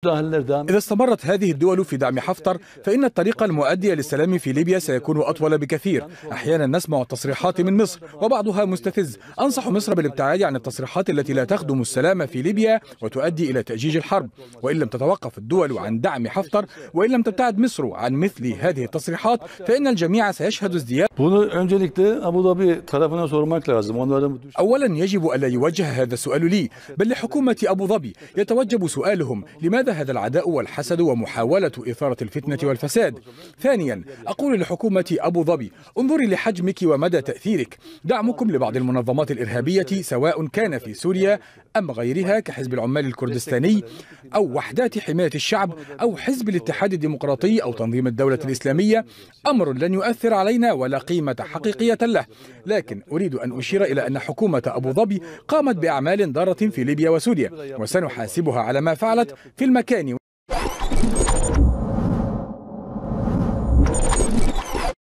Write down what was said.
إذا استمرت هذه الدول في دعم حفتر فإن الطريق المؤدي للسلام في ليبيا سيكون أطول بكثير. أحيانا نسمع التصريحات من مصر وبعضها مستفز. أنصح مصر بالابتعاد عن التصريحات التي لا تخدم السلام في ليبيا وتؤدي إلى تأجيج الحرب. وإن لم تتوقف الدول عن دعم حفتر وإن لم تبتعد مصر عن مثل هذه التصريحات فإن الجميع سيشهد ازدياد. أولا يجب ألا يوجه هذا السؤال لي بل لحكومة أبو ظبي. يتوجب سؤالهم لماذا هذا العداء والحسد ومحاولة إثارة الفتنة والفساد. ثانيا أقول لحكومة أبو ظبي انظري لحجمك ومدى تأثيرك. دعمكم لبعض المنظمات الإرهابية سواء كان في سوريا أم غيرها كحزب العمال الكردستاني أو وحدات حماية الشعب أو حزب الاتحاد الديمقراطي أو تنظيم الدولة الإسلامية أمر لن يؤثر علينا ولا قيمة حقيقية له. لكن أريد أن أشير إلى أن حكومة أبو ظبي قامت بأعمال ضارة في ليبيا وسوريا وسنحاسبها على ما فعلت في المكان